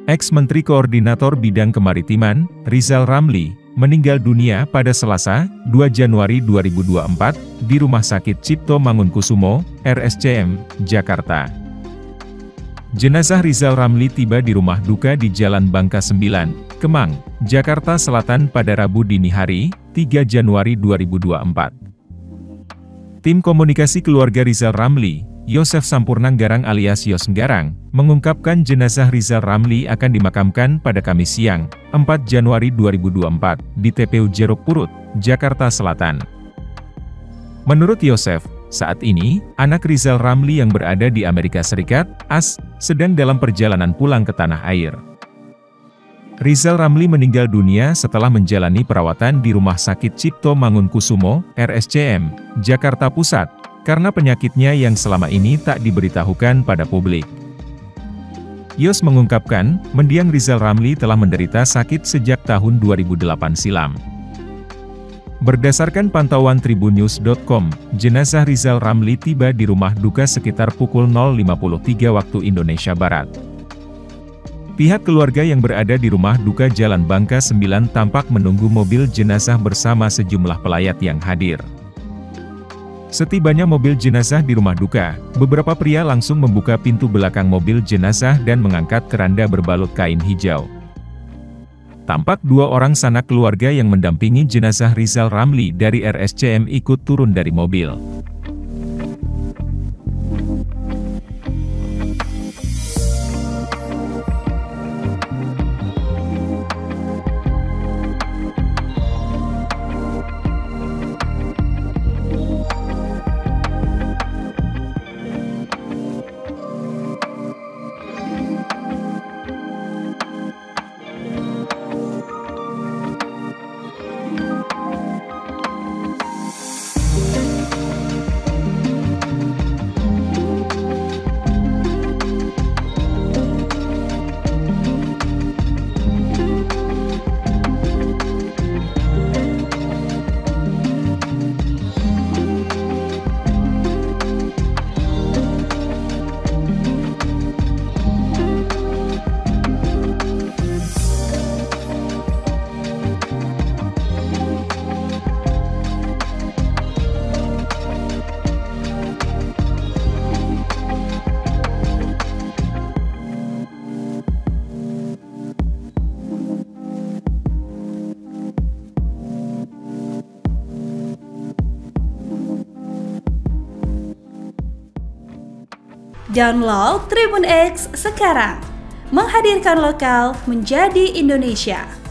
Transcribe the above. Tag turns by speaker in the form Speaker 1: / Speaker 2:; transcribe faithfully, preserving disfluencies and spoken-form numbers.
Speaker 1: Ex-Menteri Koordinator Bidang Kemaritiman, Rizal Ramli, meninggal dunia pada Selasa, dua Januari dua ribu dua puluh empat, di Rumah Sakit Cipto Mangunkusumo, R S C M, Jakarta. Jenazah Rizal Ramli tiba di rumah duka di Jalan Bangka sembilan, Kemang, Jakarta Selatan pada Rabu dini hari, tiga Januari dua ribu dua puluh empat. Tim komunikasi keluarga Rizal Ramli, Yosef Sampurnanggarang alias Yos Nggarang, mengungkapkan jenazah Rizal Ramli akan dimakamkan pada Kamis siang, empat Januari dua ribu dua puluh empat, di T P U Jeruk Purut, Jakarta Selatan. Menurut Yosef, saat ini, anak Rizal Ramli yang berada di Amerika Serikat, A S, sedang dalam perjalanan pulang ke tanah air. Rizal Ramli meninggal dunia setelah menjalani perawatan di Rumah Sakit Cipto Mangunkusumo, R S C M, Jakarta Pusat, karena penyakitnya yang selama ini tak diberitahukan pada publik. Yos mengungkapkan, mendiang Rizal Ramli telah menderita sakit sejak tahun dua ribu delapan silam. Berdasarkan pantauan tribunnews dot com, jenazah Rizal Ramli tiba di rumah duka sekitar pukul nol lima puluh tiga waktu Indonesia Barat. Pihak keluarga yang berada di rumah duka Jalan Bangka sembilan tampak menunggu mobil jenazah bersama sejumlah pelayat yang hadir. Setibanya mobil jenazah di rumah duka, beberapa pria langsung membuka pintu belakang mobil jenazah dan mengangkat keranda berbalut kain hijau. Tampak dua orang sanak keluarga yang mendampingi jenazah Rizal Ramli dari R S C M ikut turun dari mobil.
Speaker 2: Download Tribun X sekarang, menghadirkan lokal menjadi Indonesia.